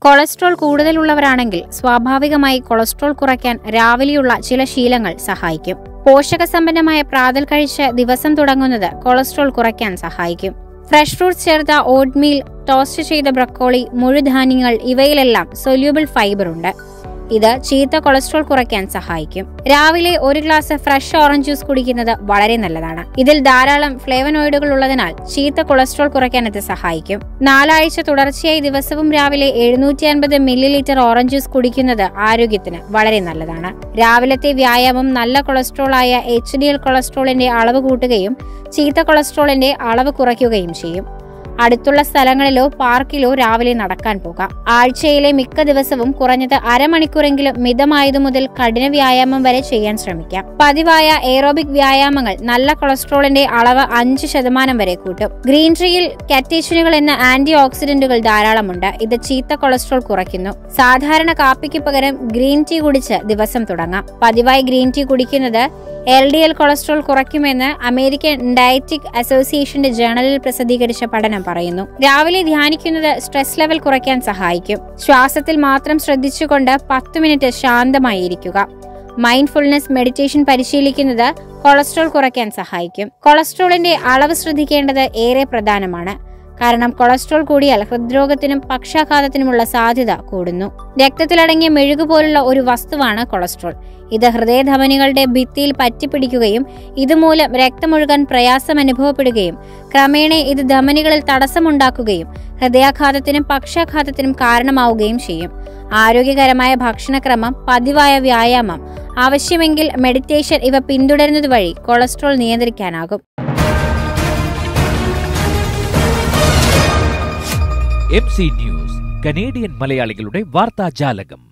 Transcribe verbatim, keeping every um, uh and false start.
Cholesterol കൂടുതലുള്ളവരാണെങ്കിൽ സ്വാഭാവികമായി cholesterol കുറയ്ക്കാൻ രാവിലെയുള്ള ചില ശീലങ്ങൾ സഹായിക്കും. പോഷകസമ്പന്നമായ പ്രാതൽ കഴിച്ച് ദിവസം തുടങ്ങുന്നത് കൊളസ്ട്രോൾ കുറയ്ക്കാൻ സഹായിക്കും. ഫ്രഷ് ഫ്രൂട്ട്സ് ചേർത്ത ഓട്ട്മീൽ, ടോസ്റ്റ് ചെയ്ത ബ്രക്കോളി, മുഴുധാന്യങ്ങൾ ഇവയിലെല്ലാം സൊല്യൂബിൾ ഫൈബർ ഉണ്ട്. ഇത് ചീത്ത കൊളസ്ട്രോൾ കുറയ്ക്കാൻ സഹായിക്കും. രാവിലെ ഒരു ഗ്ലാസ് ഫ്രഷ് ഓറഞ്ച് ജ്യൂസ് കുടിക്കുന്നത് വളരെ നല്ലതാണ്. ഇതിൽ ധാരാളം ഫ്ലേവനോയിഡുകൾ ഉള്ളതിനാൽ ചീത്ത കൊളസ്ട്രോൾ കുറയ്ക്കാൻ ഇത് സഹായിക്കും. നാലാഴ്ച തുടർച്ചയായി ദിവസവും രാവിലെ എഴുന്നൂറ്റി അൻപത് മില്ലി ലിറ്റർ ഓറഞ്ച് ജ്യൂസ് കുടിക്കുന്നത് ആരോഗ്യത്തിന് വളരെ നല്ലതാണ്. രാവിലത്തെ വ്യായാമം നല്ല കൊളസ്ട്രോൾ ആയ എച്ച് ഡി എൽ കൊളസ്ട്രോളിന്റെ അളവ് കൂട്ടുകയും ചീത്ത കൊളസ്ട്രോളിന്റെ അളവ് കുറയ്ക്കുകയും ചെയ്യും. അടുത്തുള്ള സ്ഥലങ്ങളിലോ പാർക്കിലോ രാവിലെ നടക്കാൻ പോകാം. ആഴ്ചയിലെ മിക്ക ദിവസവും കുറഞ്ഞത് അരമണിക്കൂറെങ്കിലും മിതമായതു മുതൽ കഠിന വ്യായാമം വരെ ചെയ്യാൻ ശ്രമിക്കാം. പതിവായ എയറോബിക് വ്യായാമങ്ങൾ നല്ല കൊളസ്ട്രോളിന്റെ അളവ് അഞ്ച് ശതമാനം വരെ കൂട്ടും. ഗ്രീൻ ടീയിൽ കാറ്റേച്ചിനുകൾ എന്ന ആന്റി ഓക്സിഡന്റുകൾ ധാരാളമുണ്ട്. ഇത് ചീത്ത കൊളസ്ട്രോൾ കുറയ്ക്കുന്നു. സാധാരണ കാപ്പിക്ക് പകരം ഗ്രീൻ ടീ കുടിച്ച് ദിവസം തുടങ്ങാം. പതിവായി ഗ്രീൻ ടീ കുടിക്കുന്നത് എൽ ഡി എൽ കൊളസ്ട്രോൾ കുറയ്ക്കുമെന്ന് അമേരിക്കൻ ഡയറ്റിക് അസോസിയേഷന്റെ ജേണലിൽ പ്രസിദ്ധീകരിച്ച പഠനം പറയുന്നു. രാവിലെ ധ്യാനിക്കുന്നത് സ്ട്രെസ് ലെവൽ കുറയ്ക്കാൻ സഹായിക്കും. ശ്വാസത്തിൽ മാത്രം ശ്രദ്ധിച്ചുകൊണ്ട് പത്ത് മിനിറ്റ് ശാന്തമായി ഇരിക്കുക. മൈൻഡ്ഫുൾനെസ് മെഡിറ്റേഷൻ പരിശീലിക്കുന്നത് കൊളസ്ട്രോൾ കുറയ്ക്കാൻ സഹായിക്കും. കൊളസ്ട്രോളിന്റെ അളവ് ശ്രദ്ധിക്കേണ്ടത് ഏറെ പ്രധാനമാണ്. കാരണം കൊളസ്ട്രോൾ കൂടിയാൽ ഹൃദ്രോഗത്തിനും പക്ഷാഘാതത്തിനുമുള്ള സാധ്യത കൂടുന്നു. രക്തത്തിലടങ്ങിയ മെഴുകു പോലുള്ള ഒരു വസ്തുവാണ് കൊളസ്ട്രോൾ. ഇത് ഹൃദയധമനികളുടെ ഭിത്തിയിൽ പറ്റിപ്പിടിക്കുകയും ഇതുമൂലം രക്തമൊഴുകാൻ പ്രയാസം അനുഭവപ്പെടുകയും ക്രമേണ ഇത് ധമനികളിൽ തടസ്സമുണ്ടാക്കുകയും ഹൃദയാഘാതത്തിനും പക്ഷാഘാതത്തിനും കാരണമാവുകയും ചെയ്യും. ആരോഗ്യകരമായ ഭക്ഷണക്രമം, പതിവായ വ്യായാമം, ആവശ്യമെങ്കിൽ മെഡിറ്റേഷൻ ഇവ പിന്തുടരുന്നത് വഴി കൊളസ്ട്രോൾ നിയന്ത്രിക്കാനാകും. എം സി ന്യൂസ്, കനേഡിയൻ മലയാളികളുടെ വാർത്താജാലകം.